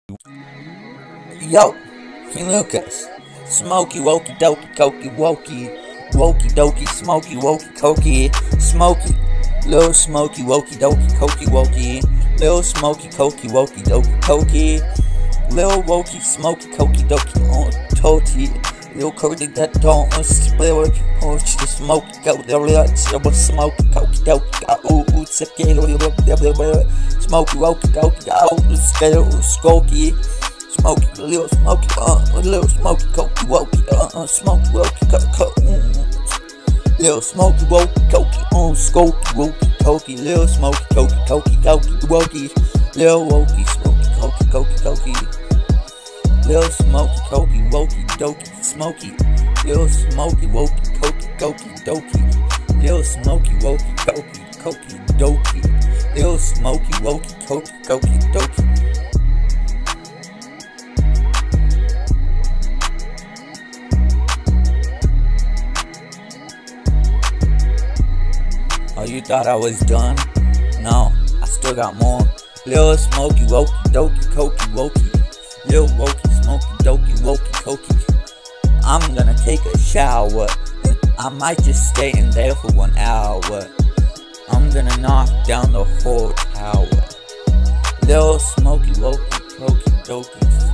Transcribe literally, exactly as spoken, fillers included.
Yo, King Lucas. Smoky wokey dokey kokey wokey. Wokey dokey smoky wokey kokey. Smoky. Lil Smoky wokey dokey kokey wokey. Lil Smoky kokey wokey dokey kokey. Lil Wokey smoky kokey dokey on toti. Lil Cody that don't split on the smoke go the lights of smoky kokey dokey go ooh smoky wokey dokey go scale skoky. Smoky, little smoky, uh, little smoky, cokey, wokey, uh, uh, smoky, wokey, co, co, mm. Little smoky, wokey, cokey, on, skoky, wokey, cokey, little smoky, cokey, cokey, cokey, wokey, little wokey, smoky, cokey, cokey, cokey, little smoky, cokey, wokey, dokey, smoky, little smoky, wokey, cokey, cokey, dokey, little smoky, wokey, cokey, cokey, dokey, little smoky, wokey, cokey, cokey, dokey. Oh, you thought I was done? No, I still got more. Lil Smoky wokey dokey kokey wokey. Lil Wokey smoky dokey wokey kokey. I'm gonna take a shower. I might just stay in there for one hour. I'm gonna knock down the whole tower. Lil Smoky wokey kokey dokey.